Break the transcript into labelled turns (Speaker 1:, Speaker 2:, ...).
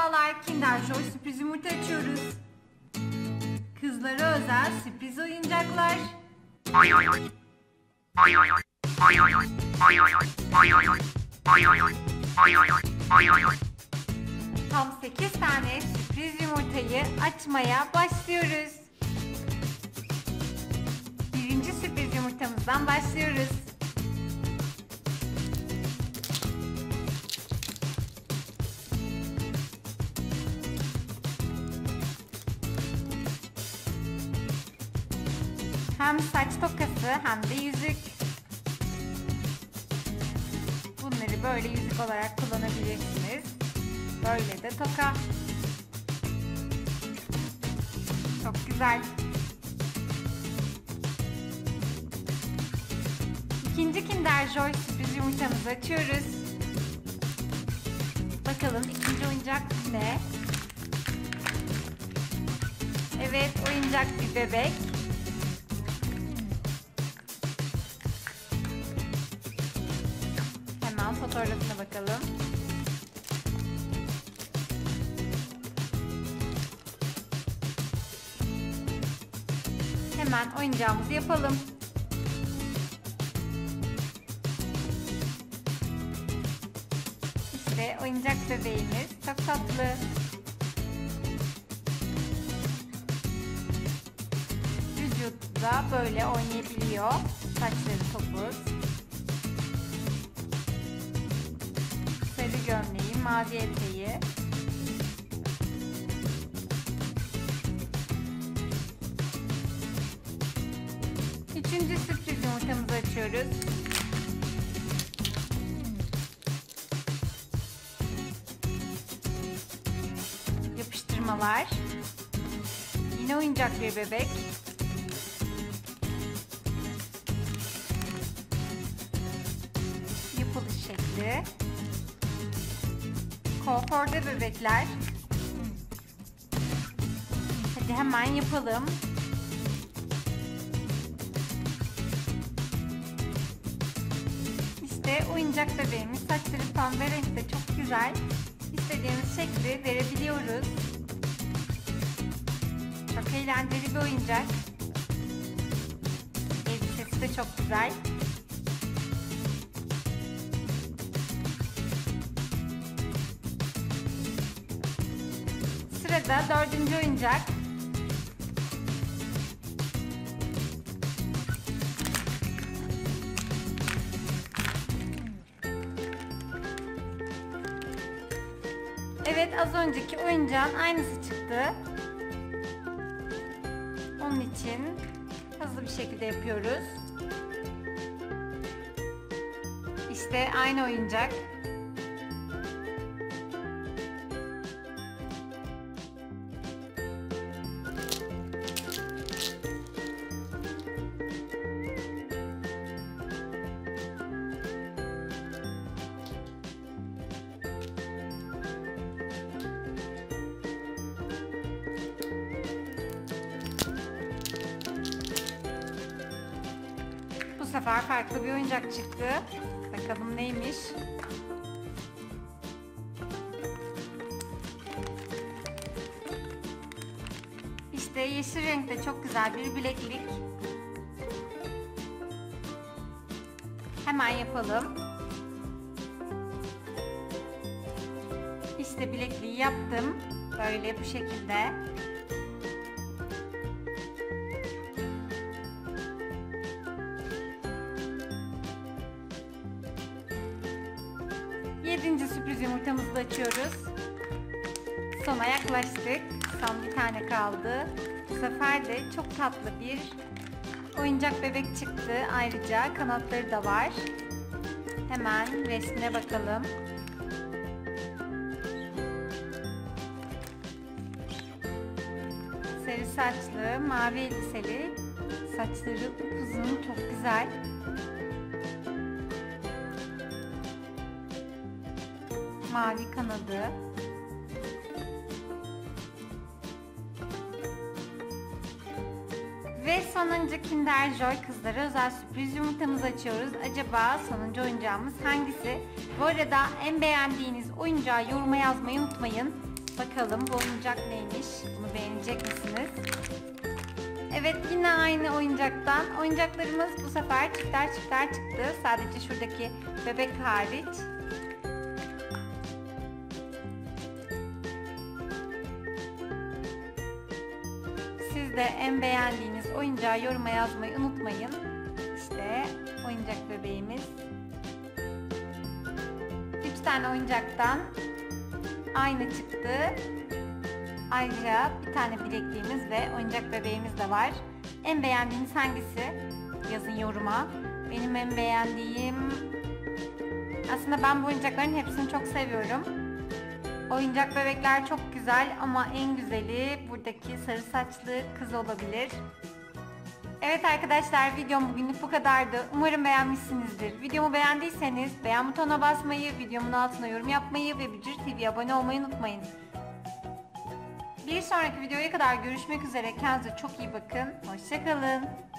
Speaker 1: Merhabalar, Kinder Joy sürpriz yumurta açıyoruz. Kızlara özel sürpriz oyuncaklar. Tam 8 tane sürpriz yumurtayı açmaya başlıyoruz. Birinci sürpriz yumurtamızdan başlıyoruz. Hem saç tokası hem de yüzük. Bunları böyle yüzük olarak kullanabilirsiniz. Böyle de toka. Çok güzel. İkinci Kinder Joy sürpriz yumurtamızı açıyoruz. Bakalım ikinci oyuncak ne? Evet, oyuncak bir bebek. Hemen fotoğrafına bakalım. Hemen oyuncağımızı yapalım. İşte oyuncak bebeğimiz çok tatlı. Vücudu da böyle oynayabiliyor. Saçları topuz. Sarı gömleği, mavi eteği. Üçüncü sürpriz yumurtamızı açıyoruz. Yapıştırmalar. Yine oyuncak bir bebek. Yapılış şekli. Kuaförde bebekler. Hadi hemen yapalım. İşte oyuncak bebeğimiz. Saçları pembe renkte, çok güzel. İstediğimiz şekli verebiliyoruz. Çok eğlenceli bir oyuncak. Elbisesi de çok güzel. Sırada dördüncü oyuncak. Evet, az önceki oyuncağın aynısı çıktı. Onun için hızlı bir şekilde yapıyoruz. İşte aynı oyuncak. Bu sefer farklı bir oyuncak çıktı. Bakalım neymiş? İşte yeşil renkte çok güzel bir bileklik. Hemen yapalım. İşte bilekliği yaptım. Böyle bu şekilde. Yedinci sürpriz yumurtamızı da açıyoruz. Sona yaklaştık. Son bir tane kaldı. Bu sefer de çok tatlı bir oyuncak bebek çıktı. Ayrıca kanatları da var. Hemen resmine bakalım. Sarı saçlı, mavi elbiseli. Saçları uzun, çok güzel. Mavi kanadı. Ve sonuncu Kinder Joy kızlara özel sürpriz yumurtamızı açıyoruz. Acaba sonuncu oyuncağımız hangisi? Bu arada en beğendiğiniz oyuncağı yoruma yazmayı unutmayın. Bakalım bu oyuncak neymiş? Bunu beğenecek misiniz? Evet, yine aynı oyuncaktan. Oyuncaklarımız bu sefer çifter çifter çıktı. Sadece şuradaki bebek hariç. Siz de en beğendiğiniz oyuncağı yoruma yazmayı unutmayın. İşte oyuncak bebeğimiz. 3 tane oyuncaktan aynı çıktı. Ayrıca bir tane bilekliğimiz ve oyuncak bebeğimiz de var. En beğendiğiniz hangisi? Yazın yoruma. Benim en beğendiğim... Aslında ben bu oyuncakların hepsini çok seviyorum. Oyuncak bebekler çok güzel ama en güzeli buradaki sarı saçlı kız olabilir. Evet arkadaşlar, videom bugünlük bu kadardı. Umarım beğenmişsinizdir. Videomu beğendiyseniz beğen butonuna basmayı, videomun altına yorum yapmayı ve Bücür TV'ye abone olmayı unutmayın. Bir sonraki videoya kadar görüşmek üzere. Kendinize çok iyi bakın. Hoşça kalın.